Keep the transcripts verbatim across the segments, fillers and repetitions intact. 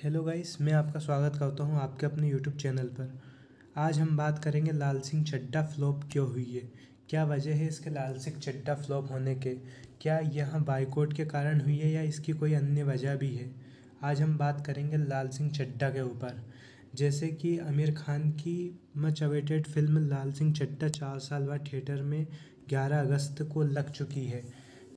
Hello guys, मैं आपका स्वागत करता हूं आपके अपने यूट्यूब चैनल पर। आज हम बात करेंगे लाल सिंह चड्ढा फ्लॉप क्यों हुई है, क्या वजह है इसके लाल सिंह चड्ढा फ्लॉप होने के, क्या यह बाइकआउट के कारण हुई है या इसकी कोई अन्य वजह भी है। आज हम बात करेंगे लाल सिंह चड्ढा के ऊपर। जैसे कि आमिर खान की much awaited film Laal Singh Chaddha चार साल बाद थिएटर में ग्यारह अगस्त को लग चुकी है।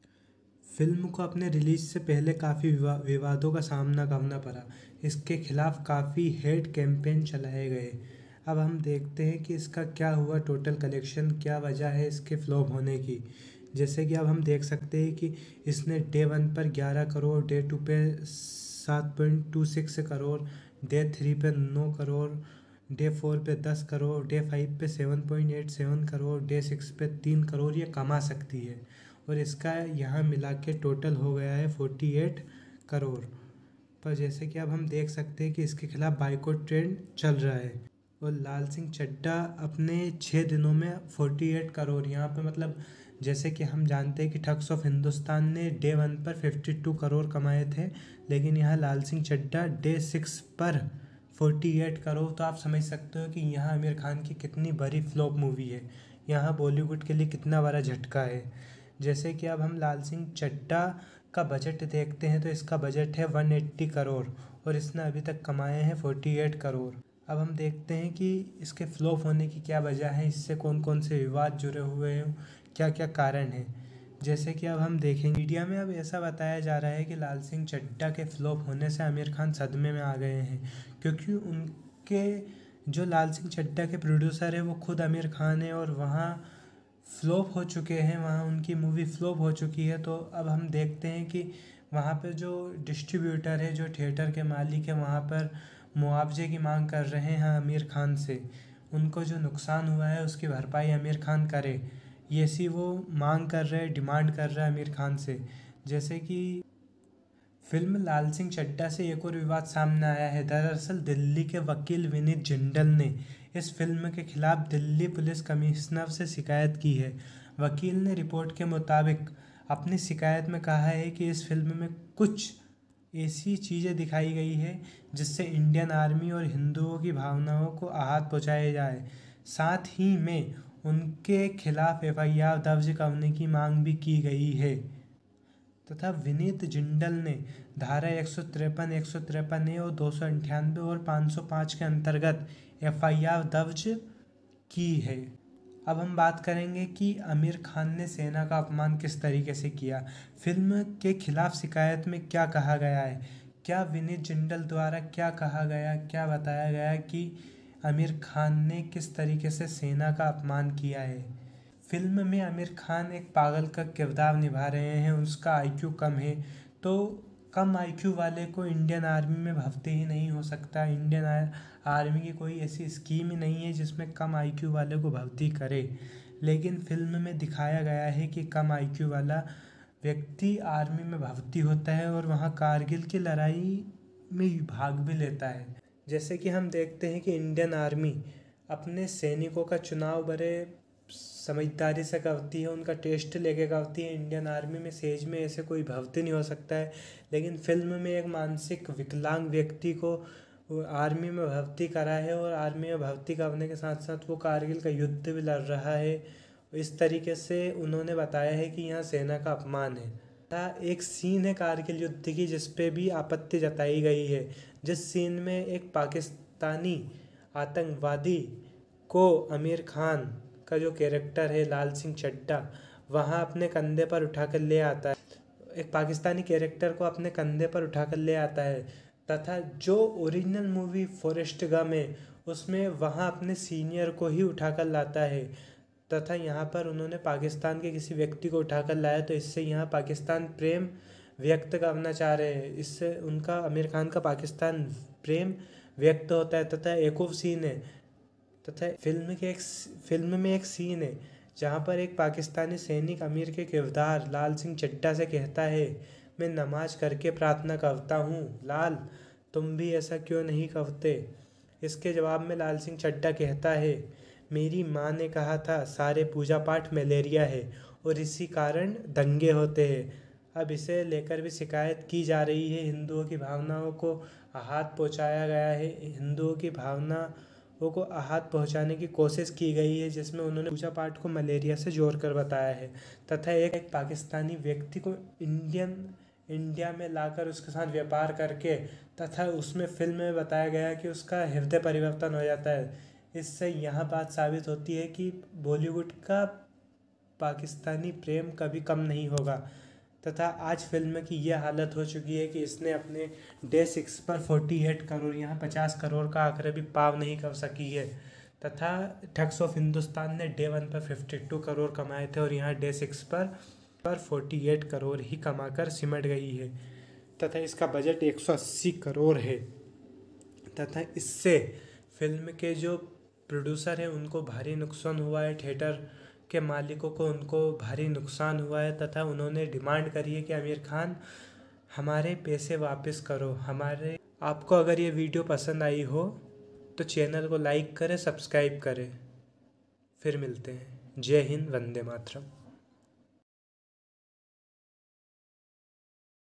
फिल्म को अपने रिलीज से पहले काफ़ी विवा, विवादों का सामना करना पड़ा। इसके खिलाफ काफ़ी हेट कैंपेन चलाए गए। अब हम देखते हैं कि इसका क्या हुआ टोटल कलेक्शन, क्या वजह है इसके फ्लॉप होने की। जैसे कि अब हम देख सकते हैं कि इसने डे वन पर ग्यारह करोड़, डे टू पे सात point two six crore, day three पे नौ करोड़, डे फोर पे दस करोड़, डे फाइव पे seven point eight seven crore, day six पे तीन करोड़ ये कमा सकती है। और इसका यहाँ मिला के टोटल हो गया है फोर्टी एट करोड़। पर जैसे कि अब हम देख सकते हैं कि इसके खिलाफ बाइकआउट ट्रेंड चल रहा है और लाल सिंह चड्ढा अपने छः दिनों में फोर्टी एट करोड़ यहाँ पे, मतलब जैसे कि हम जानते हैं कि ठग्स ऑफ हिंदुस्तान ने डे वन पर फिफ्टी टू करोड़ कमाए थे, लेकिन यहाँ लाल सिंह चड्ढा डे सिक्स पर फोर्टी एट करोड़। तो आप समझ सकते हो कि यहाँ आमिर खान की कितनी बड़ी फ्लॉप मूवी है, यहाँ बॉलीवुड के लिए कितना बड़ा झटका है। जैसे कि अब हम लाल सिंह चड्ढा का बजट देखते हैं तो इसका बजट है वन एट्टी करोड़ और इसने अभी तक कमाए हैं फोर्टी एट करोड़। अब हम देखते हैं कि इसके फ्लॉप होने की क्या वजह है, इससे कौन कौन से विवाद जुड़े हुए हैं, क्या क्या कारण है। जैसे कि अब हम देखेंगे मीडिया में अब ऐसा बताया जा रहा है कि लाल सिंह चड्ढा के फ्लॉप होने से आमिर खान सदमे में आ गए हैं, क्योंकि उनके जो लाल सिंह चड्ढा के प्रोड्यूसर है वो खुद आमिर खान है और वहाँ फ्लॉप हो चुके हैं, वहाँ उनकी मूवी फ्लॉप हो चुकी है। तो अब हम देखते हैं कि वहाँ पर जो डिस्ट्रीब्यूटर है, जो थिएटर के मालिक है, वहाँ पर मुआवजे की मांग कर रहे हैं आमिर खान से। उनको जो नुकसान हुआ है उसकी भरपाई आमिर खान करे, ये सी वो मांग कर रहे हैं, डिमांड कर रहे हैं आमिर खान से। जैसे कि फिल्म लाल सिंह चड्ढा से एक और विवाद सामने आया है। दरअसल दिल्ली के वकील विनीत जिंदल ने इस फिल्म के खिलाफ दिल्ली पुलिस कमिश्नर से शिकायत की है। वकील ने रिपोर्ट के मुताबिक अपनी शिकायत में कहा है कि इस फिल्म में कुछ ऐसी चीज़ें दिखाई गई है जिससे इंडियन आर्मी और हिंदुओं की भावनाओं को आहत पहुंचाया जाए। साथ ही में उनके खिलाफ एफ आई आर दर्ज करने की मांग भी की गई है तथा विनीत जिंदल ने धारा एक सौ तिरपन एक सौ तिरपन ए और दो सौ अंठानवे और पाँच सौ पाँच के अंतर्गत एफ आई आर दर्ज की है। अब हम बात करेंगे कि आमिर खान ने सेना का अपमान किस तरीके से किया। फिल्म के खिलाफ शिकायत में क्या कहा गया है, क्या विनीत जिंदल द्वारा क्या कहा गया, क्या बताया गया कि आमिर खान ने किस तरीके से सेना का अपमान किया है। फिल्म में आमिर खान एक पागल का किरदार निभा रहे हैं, उसका आई क्यू कम है, तो कम आई क्यू वाले को इंडियन आर्मी में भर्ती ही नहीं हो सकता। इंडियन आर्मी की कोई ऐसी स्कीम ही नहीं है जिसमें कम आई क्यू वाले को भर्ती करे, लेकिन फिल्म में दिखाया गया है कि कम आई क्यू वाला व्यक्ति आर्मी में भर्ती होता है और वहाँ कारगिल की लड़ाई में भाग भी लेता है। जैसे कि हम देखते हैं कि इंडियन आर्मी अपने सैनिकों का चुनाव बड़े समझदारी से करती है, उनका टेस्ट लेके करती है। इंडियन आर्मी में सेज में ऐसे कोई भर्ती नहीं हो सकता है, लेकिन फिल्म में एक मानसिक विकलांग व्यक्ति को आर्मी में भर्ती करा है और आर्मी में भर्ती करने के साथ साथ वो कारगिल का युद्ध भी लड़ रहा है। इस तरीके से उन्होंने बताया है कि यहाँ सेना का अपमान है। एक सीन है कारगिल युद्ध की जिस पे भी आपत्ति जताई गई है, जिस सीन में एक पाकिस्तानी आतंकवादी को आमिर खान का जो कैरेक्टर है लाल सिंह चड्ढा वहाँ अपने कंधे पर उठाकर ले आता है, एक पाकिस्तानी कैरेक्टर को अपने कंधे पर उठाकर ले आता है, तथा जो ओरिजिनल मूवी फॉरेस्ट गम है उसमें वहाँ अपने सीनियर को ही उठाकर लाता है, तथा यहाँ पर उन्होंने पाकिस्तान के किसी व्यक्ति को उठाकर लाया। तो इससे यहाँ पाकिस्तान प्रेम व्यक्त करना चाह रहे हैं, इससे उनका आमिर खान का पाकिस्तान प्रेम व्यक्त होता है। तथा एक और सीन है तथा फिल्म के एक फिल्म में एक सीन है जहाँ पर एक पाकिस्तानी सैनिक आमिर के किरदार लाल सिंह चड्ढा से कहता है, मैं नमाज करके प्रार्थना करता हूँ लाल, तुम भी ऐसा क्यों नहीं करते। इसके जवाब में लाल सिंह चड्ढा कहता है, मेरी माँ ने कहा था सारे पूजा पाठ मलेरिया है और इसी कारण दंगे होते हैं। अब इसे लेकर भी शिकायत की जा रही है। हिंदुओं की भावनाओं को आहत पहुंचाया गया है, हिंदुओं की भावनाओं को आहत पहुंचाने की कोशिश की गई है, जिसमें उन्होंने पूजा पाठ को मलेरिया से जोड़कर बताया है तथा एक, एक पाकिस्तानी व्यक्ति को इंडियन इंडिया में लाकर उसके साथ व्यापार करके तथा उसमें फिल्म में बताया गया कि उसका हृदय परिवर्तन हो जाता है। इससे यह बात साबित होती है कि बॉलीवुड का पाकिस्तानी प्रेम कभी कम नहीं होगा तथा आज फिल्म की यह हालत हो चुकी है कि इसने अपने डे सिक्स पर अड़तालीस करोड़ यहाँ पचास करोड़ का आंकड़ा भी पार नहीं कर सकी है तथा ठग्स ऑफ हिंदुस्तान ने डे वन पर बावन करोड़ कमाए थे और यहाँ डे सिक्स पर पर अड़तालीस करोड़ ही कमाकर सिमट गई है तथा इसका बजट एक सौ अस्सी करोड़ है तथा इससे फिल्म के जो प्रोड्यूसर हैं उनको भारी नुकसान हुआ है, थिएटर के मालिकों को उनको भारी नुकसान हुआ है तथा उन्होंने डिमांड करी है कि आमिर खान हमारे पैसे वापस करो हमारे। आपको अगर ये वीडियो पसंद आई हो तो चैनल को लाइक करें, सब्सक्राइब करें। फिर मिलते हैं। जय हिंद, वंदे मातरम।